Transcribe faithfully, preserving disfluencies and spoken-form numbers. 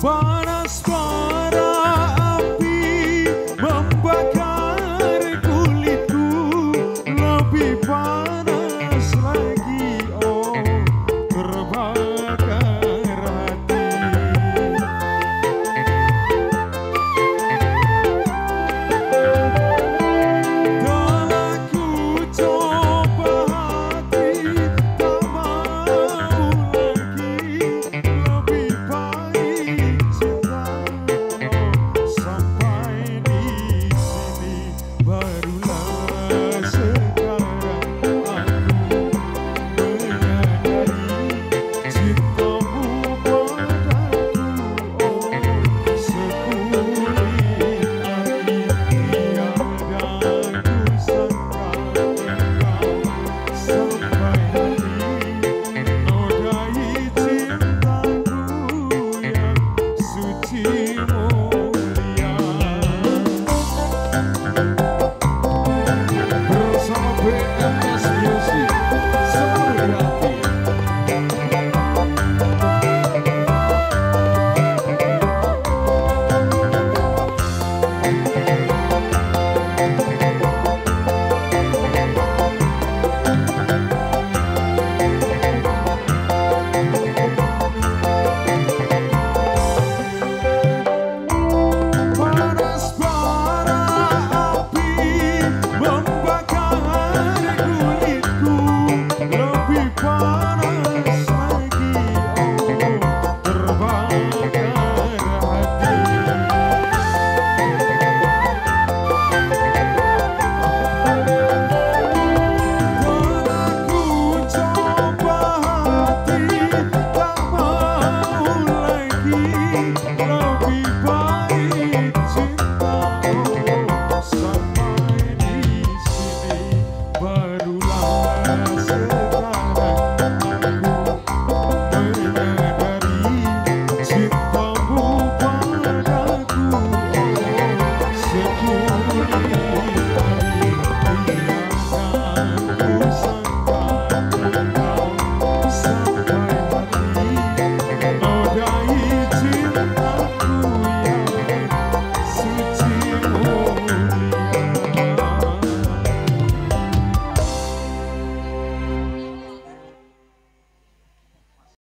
Panas bara api membakar kulitku, lebih panas lagi oh terbakar hati. Telah ku coba hati, tak mau lagi, lebih baik cinta oh, sampai di sini. Barulah sekarang aku menyadari cintamu padaku oh sekulit api, tiada ku sangka engkau sampai hati nodai cintaku yang suci mulia. Bersama B M S Music selalu hati. Panas bara api membakar kulitku, lebih panas lagi oh terbakar hati. Telah ku coba hati, tak mau lagi, lebih